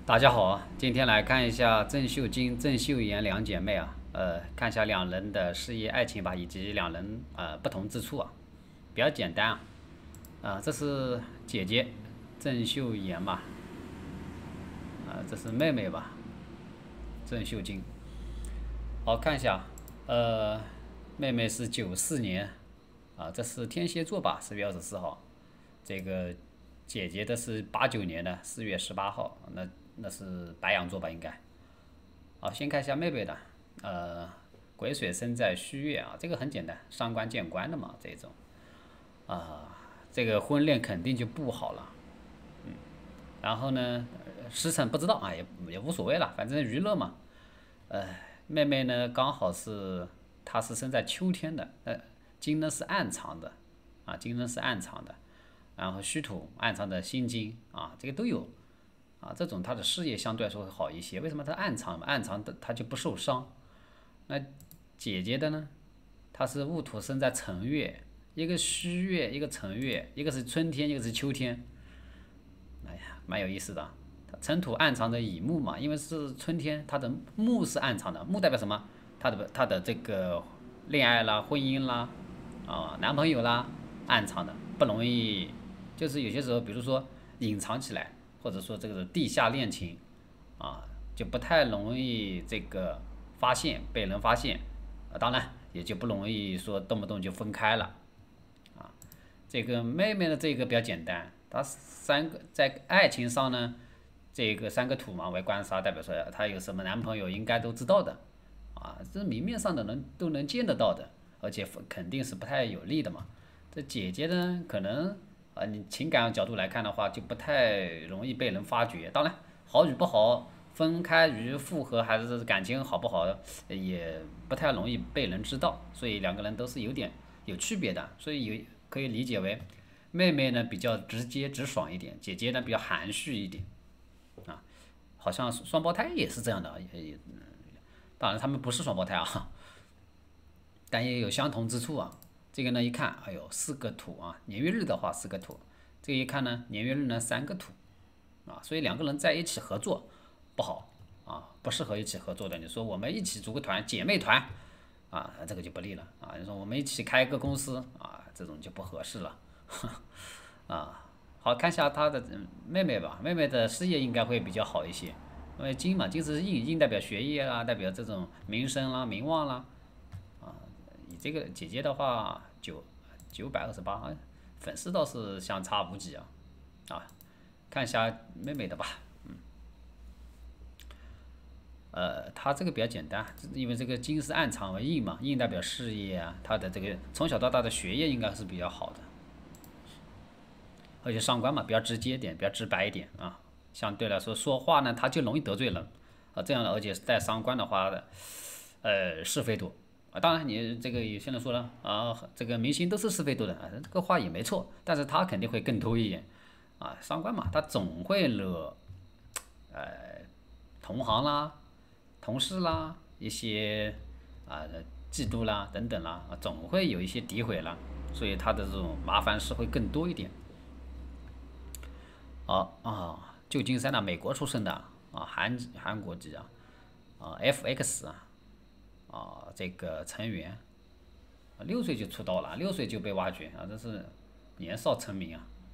大家好啊，今天来看一下郑秀晶、郑秀妍两姐妹啊，看一下两人的事业、爱情吧，以及两人不同之处啊，比较简单这是姐姐郑秀妍嘛，这是妹妹吧，郑秀晶。好看一下，妹妹是94年这是天蝎座吧，4月24号，这个姐姐的是89年的4月18号，那是白羊座吧应该。好，先看一下妹妹的，癸水生在戌月啊，这个很简单，伤官见官的嘛，这种这个婚恋肯定就不好了。然后呢，时辰不知道啊，也无所谓了，反正娱乐嘛。妹妹呢刚好是她是生在秋天的，金呢是暗藏的金呢是暗藏的，然后戌土暗藏的辛金这个都有这种她的事业相对来说会好一些。为什么她暗藏嘛？暗藏的她就不受伤。那姐姐的呢，她是戊土生在辰月，一个戌月，一个辰月，一个是春天，一个是秋天，哎呀，蛮有意思的。尘土暗藏的乙木嘛，因为是春天，它的木是暗藏的，木代表什么？它的这个恋爱啦、婚姻啦、男朋友啦，暗藏的不容易，就是有些时候，比如说隐藏起来，或者说这个地下恋情啊，就不太容易这个被人发现当然也就不容易说动不动就分开了。这个妹妹的这个比较简单，她三个在爱情上呢，这个三个土嘛为官杀，代表说她有什么男朋友应该都知道的这明面上的人都能见得到的，而且肯定是不太有利的嘛。这姐姐呢，可能你情感角度来看的话，就不太容易被人发觉。当然，好与不好，分开与复合，还是感情好不好，也不太容易被人知道。所以两个人都是有区别的，所以可以理解为，妹妹呢比较直接直爽一点，姐姐呢比较含蓄一点啊。好像双胞胎也是这样的，当然他们不是双胞胎但也有相同之处啊。这个呢一看，哎呦，四个土年月日的话四个土，这个一看呢年月日呢三个土所以两个人在一起合作不好不适合一起合作的。你说我们一起组个团，姐妹团这个就不利了你说我们一起开一个公司这种就不合适了好看一下她的妹妹吧，妹妹的事业应该会比较好一些，因为金嘛，金是印，印代表学业啦，代表这种名声啦、名望啦你这个姐姐的话，928，粉丝倒是相差无几看一下妹妹的吧。她这个比较简单，因为这个金是暗藏为印嘛，印代表事业她的这个从小到大的学业应该是比较好的，而且上官嘛比较直接一点，比较直白一点相对来说说话呢，她就容易得罪人这样的，而且带伤官的话是非多当然，你这个有些人说了这个明星都是是非多的这个话也没错，但是他肯定会更多一点伤官嘛，他总会惹同行啦、同事啦一些嫉妒啦等等啦总会有一些诋毁啦，所以他的这种麻烦事会更多一点。旧金山美国出生的韩国籍FX 这个成员6岁就出道了，6岁就被挖掘这是年少成名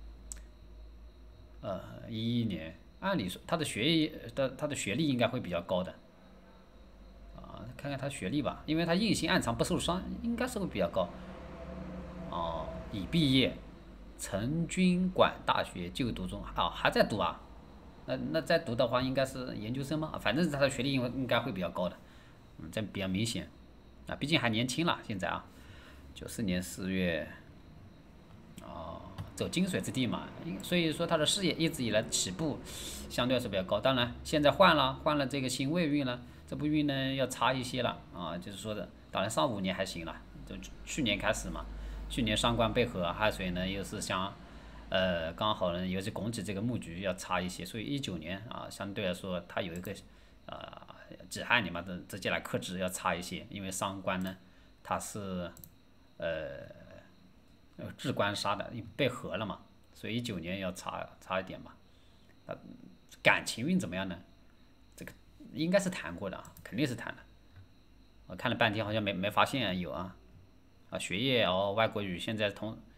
11年，按理说他的学历应该会比较高的看看他学历吧，因为他硬性暗藏不受伤，应该是会比较高已毕业，成均馆大学就读中还在读那再读的话应该是研究生吗？反正他的学历应该会比较高的，这比较明显毕竟还年轻了，现在94年4月走金水之地嘛，所以说他的事业一直以来起步相对来说比较高。当然现在换了这个辛未运了，这部运呢要差一些了就是说的，当然上5年还行了，就去年开始嘛，去年伤官背合亥水呢又是刚好呢又是拱起这个木局要差一些，所以19年相对来说它有一个己亥年嘛的直接来克制要差一些，因为伤官呢它是至官杀的被合了嘛，所以19年要差一点嘛。 感情运怎么样呢？这个应该是谈过的啊，肯定是谈的。我看了半天，好像没发现有啊。学业哦，外国语现在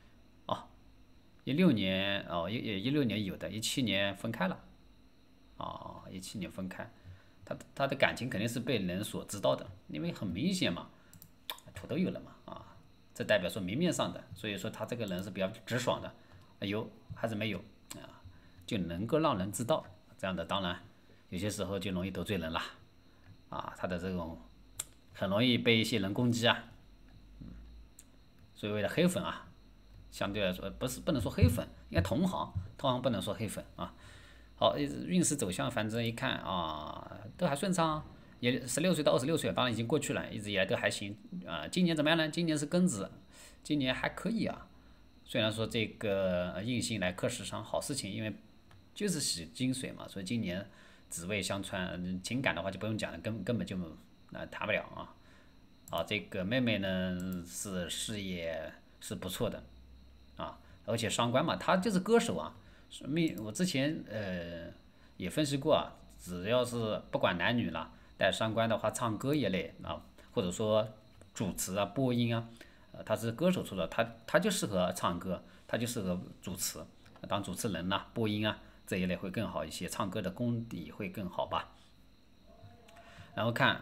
16年哦，16年有的，17年分开了。17年分开，他的感情肯定是被人所知道的，因为很明显嘛，土都有了嘛这代表说明面上的，所以说他这个人是比较直爽的，有还是没有就能够让人知道，这样的当然有些时候就容易得罪人了他的这种很容易被一些人攻击所谓的黑粉相对来说不能说黑粉，应该同行不能说黑粉好，运势走向，反正一看都还顺畅，也16岁到26岁，当然已经过去了，一直以来都还行今年怎么样呢？今年是庚子，今年还可以虽然说这个印星来克时伤，好事情，因为就是喜金水嘛，所以今年子未相穿，情感的话就不用讲了，根本就谈不了这个妹妹呢是事业是不错的而且伤官嘛，她就是歌手我之前也分析过只要是不管男女了，带伤官的话，唱歌一类或者说主持播音他是歌手出的，他就适合唱歌，他就适合主持，当主持人播音这一类会更好一些，唱歌的功底会更好吧。然后看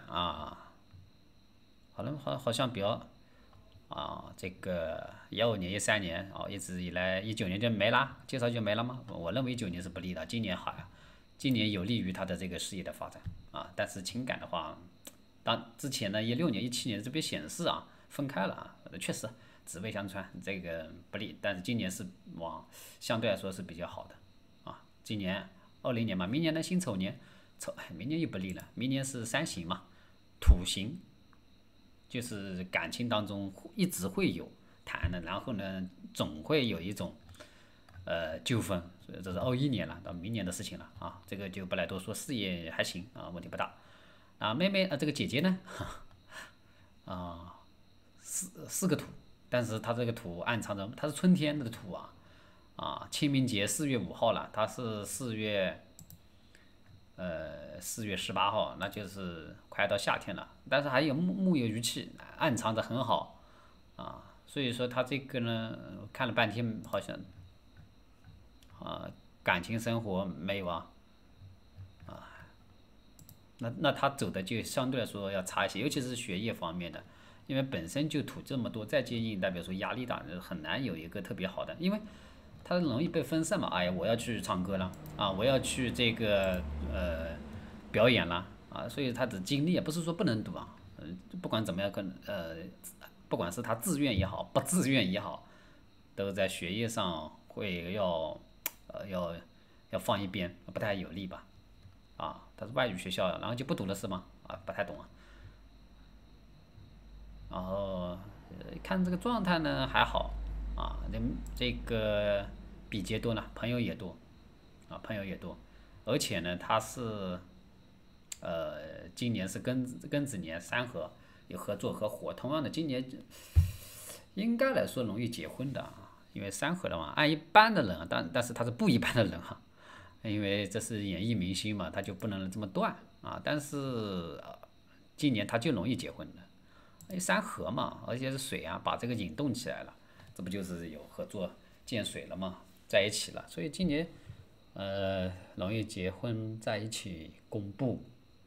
好像比较这个15年、13年一直以来19年就没了，介绍就没了吗？我认为19年是不利的，今年好今年有利于他的这个事业的发展但是情感的话，之前呢16年、17年这边显示分开了确实子未相穿，这个不利，但是今年是相对来说是比较好的今年20年嘛，明年的辛丑年，明年又不利了，明年是3刑嘛，土刑。就是感情当中一直会有谈的，然后呢，总会有一种纠纷，所以这是21年了，到明年的事情了这个就不来多说，事业还行问题不大妹妹这个姐姐呢四个土，但是她这个土暗藏着，她是春天的土清明节4月5号了，她是4月18号，那就是快到夏天了，但是还有木有余气，暗藏的很好所以说他这个呢，看了半天好像感情生活没有那他走的就相对来说要差一些，尤其是学业方面的，因为本身就土这么多，再接应代表说压力大，很难有一个特别好的，因为他容易被分散嘛。哎呀，我要去唱歌了我要去这个表演了所以他的精力也不是说不能读不管怎么样，不管是他自愿也好，不自愿也好，都在学业上会要放一边，不太有利吧他是外语学校，然后就不读了是吗？不太懂然后看这个状态呢还好这个比劫多呢，朋友也多朋友也多，而且呢他是今年是庚子年3合，有合作和火，同样的今年应该来说容易结婚的因为3合的嘛，按一般的人但是他是不一般的人因为这是演艺明星嘛，他就不能这么断但是今年他就容易结婚的，3合嘛，而且是水把这个引动起来了，这不就是有合作见水了嘛，在一起了，所以今年容易结婚在一起公布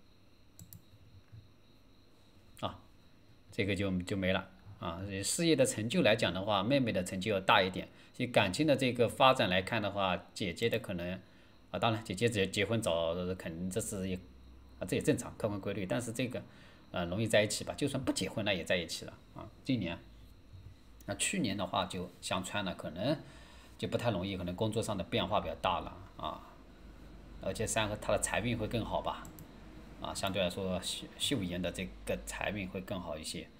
这个就没了事业的成就来讲的话，妹妹的成就要大一点，所以感情的这个发展来看的话，姐姐的可能当然姐姐结婚早肯定这是这也正常客观规律，但是这个容易在一起吧，就算不结婚那也在一起了今年那去年的话就相穿了，可能就不太容易，可能工作上的变化比较大了而且3合他的财运会更好吧相对来说秀妍的这个财运会更好一些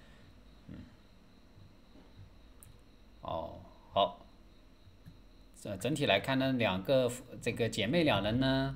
好整体来看呢，两个这个姐妹两人呢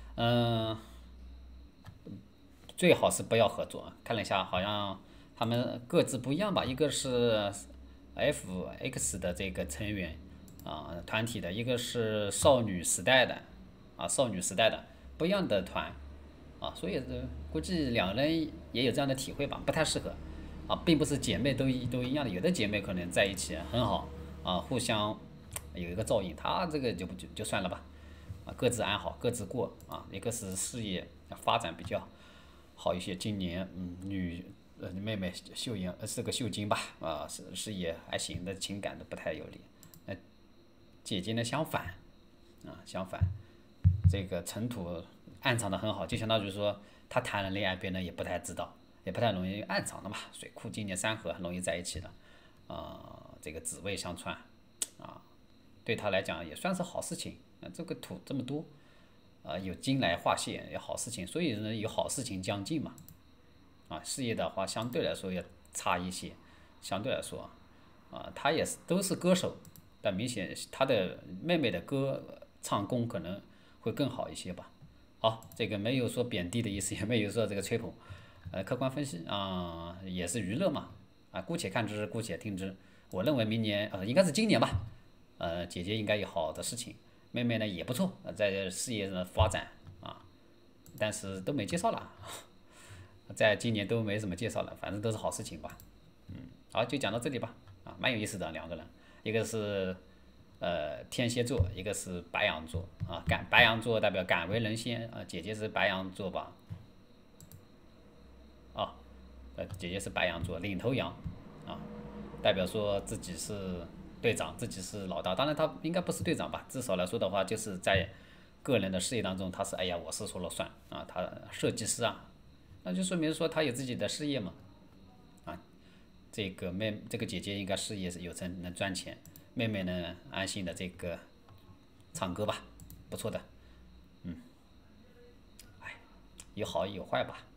最好是不要合作，看了一下好像他们各自不一样吧，一个是 FX 的这个成员团体的，一个是少女时代的少女时代的， 不一样的团啊，所以估计两人也有这样的体会吧，不太适合啊，并不是姐妹都一样的，有的姐妹可能在一起很好啊，互相有一个照应，她这个就算了吧，啊，各自安好，各自过啊，一个是事业发展比较好一些，今年妹妹秀妍是个秀晶吧，啊，事业还行的，情感都不太有理，那姐姐呢相反啊，相反。这个尘土暗藏的很好，就相当于说他谈了恋爱，别人也不太知道，也不太容易暗藏的嘛。水库今年三合很容易在一起的，这个紫薇相串，啊，对他来讲也算是好事情。这个土这么多，有金来化泄，有好事情，所以呢有好事情将近嘛。啊，事业的话相对来说要差一些，相对来说，他也是都是歌手，但明显他的妹妹的歌唱功可能会更好一些吧。好，这个没有说贬低的意思，也没有说这个吹捧，客观分析也是娱乐嘛，姑且看之，姑且听之。我认为明年应该是今年吧，姐姐应该有好的事情，妹妹呢也不错，在事业上的发展啊，但是都没介绍了，在今年都没什么介绍了，反正都是好事情吧。好，就讲到这里吧，蛮有意思的两个人，一个是天蝎座，一个是白羊座啊，白羊座代表敢为人先啊，姐姐是白羊座吧？啊，姐姐是白羊座，领头羊啊，代表说自己是队长，自己是老大。当然他应该不是队长吧，至少来说的话，就是在个人的事业当中，他是哎呀我是说了算啊，他设计师啊，那就说明说他有自己的事业嘛啊，这个姐姐应该事业是有成，能赚钱，妹妹呢安心的这个唱歌吧，不错的，有好有坏吧。